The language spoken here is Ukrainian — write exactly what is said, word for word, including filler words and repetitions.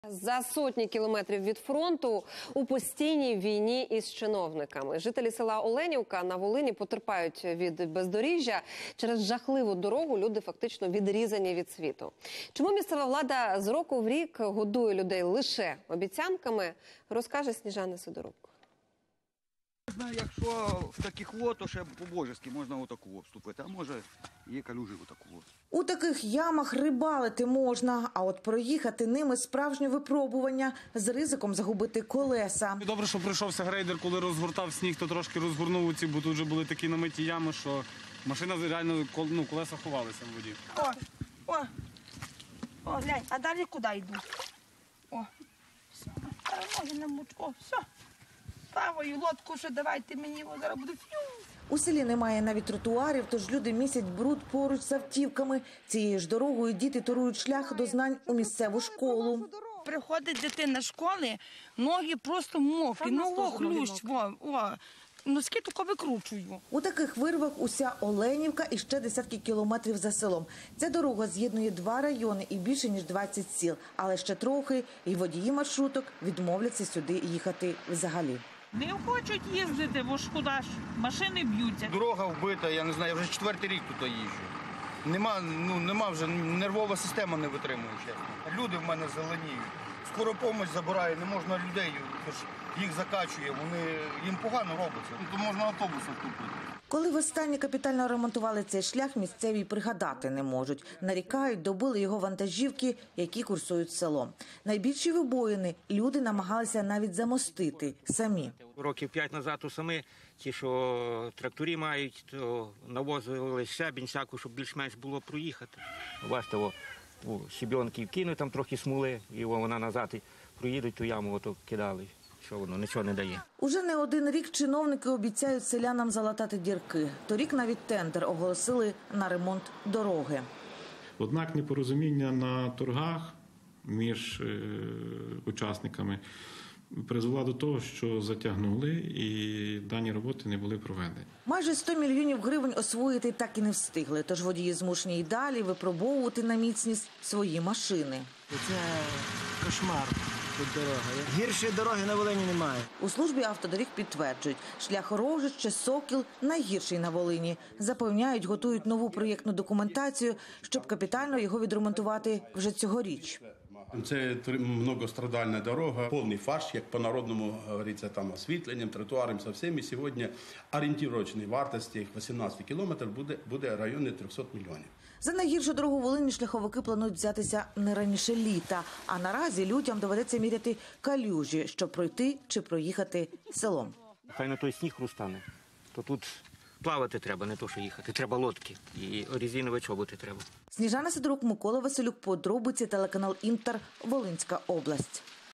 За сотні кілометрів від фронту у постійній війні із чиновниками. Жителі села Оленівка на Волині потерпають від бездоріжжя. Через жахливу дорогу люди фактично відрізані від світу. Чому місцева влада з року в рік годує людей лише обіцянками, розкаже Сніжана Сидорук. Якщо в таких от, то ще по-божески можна отаку вступити, а може є калюжі отаку от. У таких ямах рибалити можна, а от проїхати ними справжнє випробування з ризиком загубити колеса. Добре, що прийшовся грейдер, коли розгортав сніг, то трошки розгорнув ці, бо тут вже були такі намиті ями, що машина реально, ну, колеса ховалися в воді. О, о, о, глянь, а далі куди йду? О, все, ноги не муч, о, все. Правою лодку ще давайте мені, о, зараз буду фью. У селі немає навіть тротуарів, тож люди місять бруд поруч з автівками. Цією ж дорогою діти торують шлях до знань у місцеву школу. Приходить дитина з школи, ноги просто мокрі, ну о, хлющ, о, о, носки тільки викручую. У таких вирвах уся Оленівка і ще десятки кілометрів за селом. Ця дорога з'єднує два райони і більше, ніж двадцять сіл. Але ще трохи і водії маршруток відмовляться сюди їхати взагалі. Не хочуть їздити, бо ж куди ж, машини б'ються. Дорога вбита, я не знаю, вже четвертий рік тут їжджу. Нема, ну, нема вже, нервова система не витримує, чесно. Люди в мене зеленіють. Скоро допомогу забирає, не можна людей, тож їх закачує, вони, їм погано робиться. Тут можна автобусом купити. Коли востаннє капітально ремонтували цей шлях, місцеві пригадати не можуть. Нарікають, добили його вантажівки, які курсують село. Найбільші вибоїни люди намагалися навіть замостити самі. Років п'ять назад у самі, ті, що тракторі мають, то навозили щебінь всяку, щоб більш-менш було проїхати. Бачите, о, о, щебенки вкинуть, там трохи смоли, і вона назад проїдуть, ту яму ото кидали. Що воно нічого не дає. Уже не один рік чиновники обіцяють селянам залатати дірки. Торік навіть тендер оголосили на ремонт дороги. Однак непорозуміння на торгах між е, учасниками призвело до того, що затягнули і дані роботи не були проведені. Майже сто мільйонів гривень освоїти так і не встигли, тож водії змушені й далі випробовувати на міцність свої машини. Це кошмар. Тут дорога. Гіршої дороги на Волині немає. У службі автодоріг підтверджують, шлях Рожище, Сокіл найгірший на Волині. Запевняють, готують нову проєктну документацію, щоб капітально його відремонтувати вже цьогоріч. Це многострадальна дорога, повний фарш, як по-народному говориться, там освітленням, тротуаром, со всіми. Сьогодні орієнтировочної вартості їх вісімнадцять кілометрів буде, буде районі триста мільйонів. За найгіршу дорогу Волині шляховики планують взятися не раніше літа. А наразі людям доведеться міряти калюжі, щоб пройти чи проїхати селом. Хай на той сніг розтане, то тут плавати треба, не то що їхати. Треба лодки і резинові чоботи треба. Сніжана Сидорук, Микола Василюк, подробиці, телеканал Інтер, Волинська область.